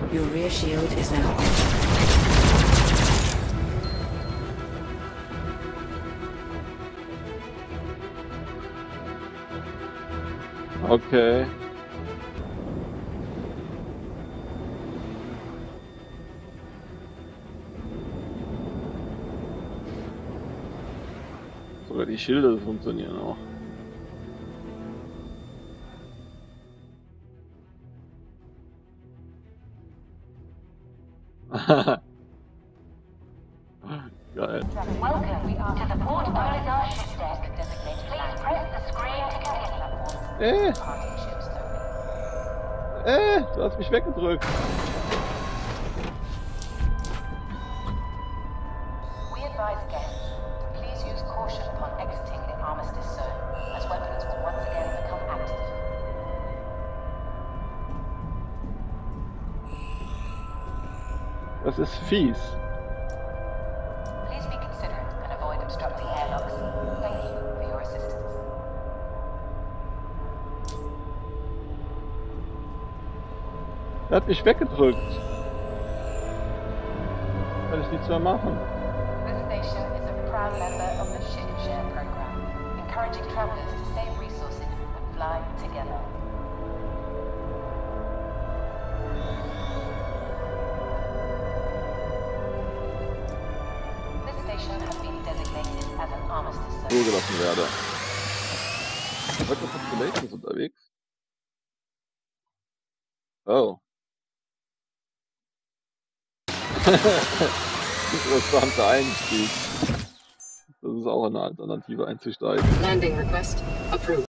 Your rear shield is now on. Okay. Sogar die Schilder funktionieren auch. Geil. Welcome to the Port Polygar ship deck. Please press the screen to continue. Du hast mich weggedrückt. We advise guests to please use caution upon exiting the armistice zone, as weapons will once again become active. Das ist fies. Please be considerate and avoid obstructing airlocks. Thank you for your assistance. Er hat mich weggedrückt. Kann ich nichts mehr machen. This station is a proud member of the Ship Share program, encouraging travelers to save resources and fly together. This station has been designated as an armistice zone. Zugelassen werde. Heute Populations unterwegs. Oh. Interessanter Einstieg. Das ist auch eine Alternative einzusteigen. Landing request approved.